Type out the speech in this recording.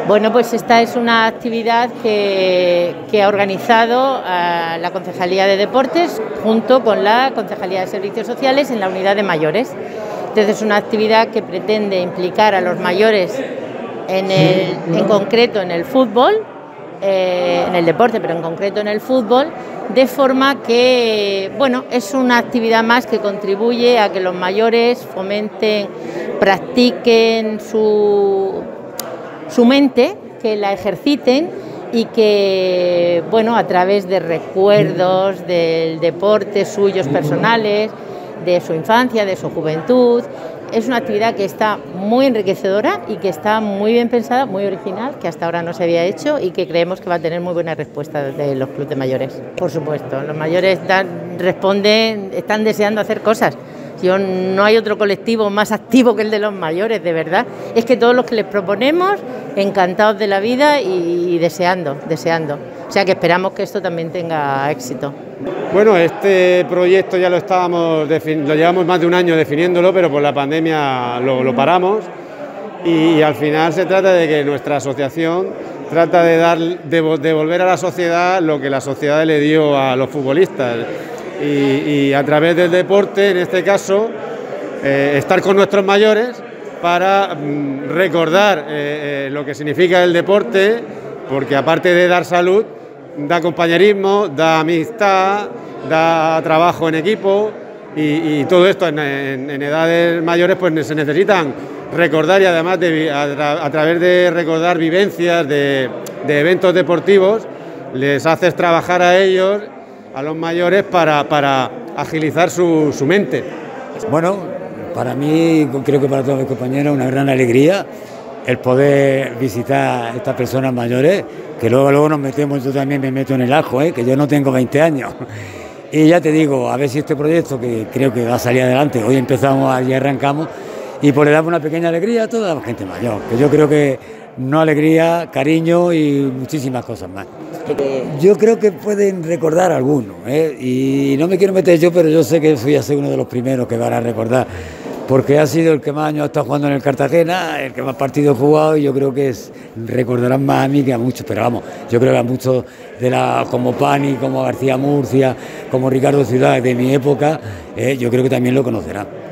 Bueno, pues esta es una actividad que ha organizado la Concejalía de Deportes junto con la Concejalía de Servicios Sociales en la unidad de mayores. Entonces es una actividad que pretende implicar a los mayores en concreto en el fútbol, en el deporte, pero en concreto en el fútbol, de forma que, bueno, es una actividad más que contribuye a que los mayores fomenten, practiquen su mente, que la ejerciten y que, bueno, a través de recuerdos del deporte suyos personales, de su infancia, de su juventud. Es una actividad que está muy enriquecedora y que está muy bien pensada, muy original, que hasta ahora no se había hecho y que creemos que va a tener muy buena respuesta de los clubes de mayores. Por supuesto, los mayores responden, están deseando hacer cosas. No hay otro colectivo más activo que el de los mayores, de verdad. Es que todos los que les proponemos, encantados de la vida y deseando. O sea que esperamos que esto también tenga éxito. Bueno, este proyecto ya lo llevamos más de un año definiéndolo, pero por la pandemia lo paramos y al final se trata de que nuestra asociación trata de devolver a la sociedad lo que la sociedad le dio a los futbolistas y a través del deporte, en este caso, estar con nuestros mayores para recordar lo que significa el deporte, porque aparte de dar salud, da compañerismo, da amistad, da trabajo en equipo y todo esto en edades mayores pues se necesitan recordar y además a través de recordar vivencias de eventos deportivos les haces trabajar a ellos, a los mayores, para agilizar su mente. Bueno, para mí, creo que para todos mis compañeros, una gran alegría el poder visitar a estas personas mayores, que luego nos metemos, yo también me meto en el ajo, que yo no tengo 20 años. Y ya te digo, a ver si este proyecto, que creo que va a salir adelante, hoy empezamos, allí arrancamos, y pues le damos una pequeña alegría a toda la gente mayor, que yo creo que no alegría, cariño y muchísimas cosas más. Yo creo que pueden recordar algunos, y no me quiero meter yo, pero yo sé que fui a ser uno de los primeros que van a recordar, porque ha sido el que más años ha estado jugando en el Cartagena, el que más partidos ha jugado, y yo creo que recordarán más a mí que a muchos, pero vamos, yo creo que a muchos como Pani, como García Murcia, como Ricardo Ciudad de mi época, yo creo que también lo conocerán.